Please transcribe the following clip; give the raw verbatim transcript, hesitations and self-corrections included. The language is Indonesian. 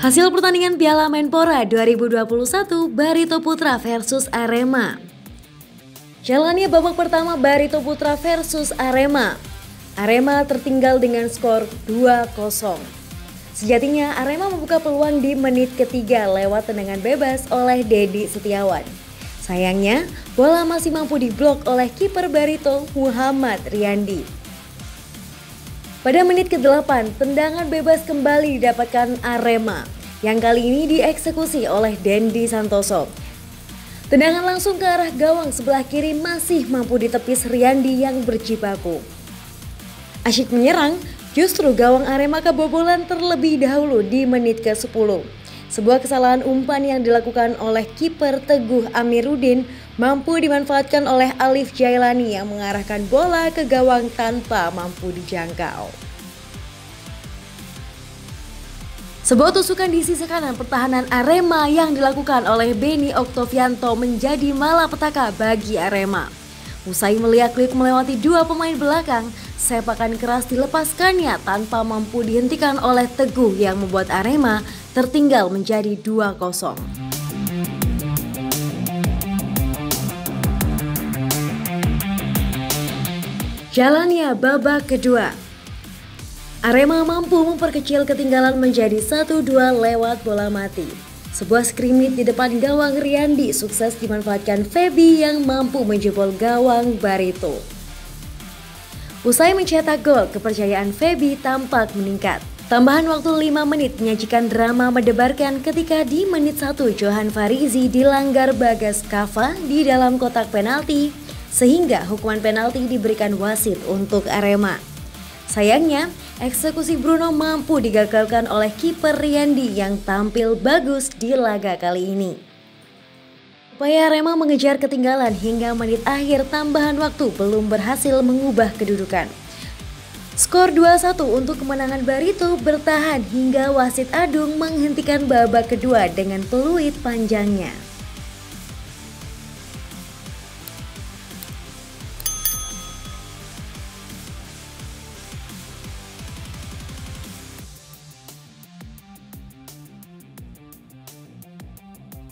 Hasil pertandingan Piala Menpora dua ribu dua puluh satu Barito Putra versus Arema. Jalannya babak pertama Barito Putra versus Arema. Arema tertinggal dengan skor dua kosong. Sejatinya Arema membuka peluang di menit ketiga lewat tendangan bebas oleh Dedi Setiawan. Sayangnya bola masih mampu diblok oleh kiper Barito Muhammad Riyandi. Pada menit kedelapan, tendangan bebas kembali didapatkan Arema, yang kali ini dieksekusi oleh Dendi Santoso. Tendangan langsung ke arah gawang sebelah kiri masih mampu ditepis Riyandi yang berjibaku. Asyik menyerang, justru gawang Arema kebobolan terlebih dahulu di menit ke sepuluh. Sebuah kesalahan umpan yang dilakukan oleh kiper Teguh Amiruddin mampu dimanfaatkan oleh Alif Jailani yang mengarahkan bola ke gawang tanpa mampu dijangkau. Sebuah tusukan di sisi kanan pertahanan Arema yang dilakukan oleh Beni Oktovianto menjadi malapetaka bagi Arema. Usai melihat klip melewati dua pemain belakang, sepakan keras dilepaskannya tanpa mampu dihentikan oleh Teguh yang membuat Arema tertinggal menjadi dua kosong. Jalannya babak kedua. Arema mampu memperkecil ketinggalan menjadi satu dua lewat bola mati. Sebuah skrimit di depan gawang Riyandi sukses dimanfaatkan Feby yang mampu menjebol gawang Barito. Usai mencetak gol, kepercayaan Feby tampak meningkat. Tambahan waktu lima menit menyajikan drama mendebarkan ketika di menit satu Johan Farizi dilanggar Bagas Kava di dalam kotak penalti sehingga hukuman penalti diberikan wasit untuk Arema. Sayangnya, eksekusi Bruno mampu digagalkan oleh kiper Riyandi yang tampil bagus di laga kali ini. Upaya Arema mengejar ketinggalan hingga menit akhir tambahan waktu belum berhasil mengubah kedudukan. Skor dua satu untuk kemenangan Barito bertahan hingga wasit Adung menghentikan babak kedua dengan peluit panjangnya.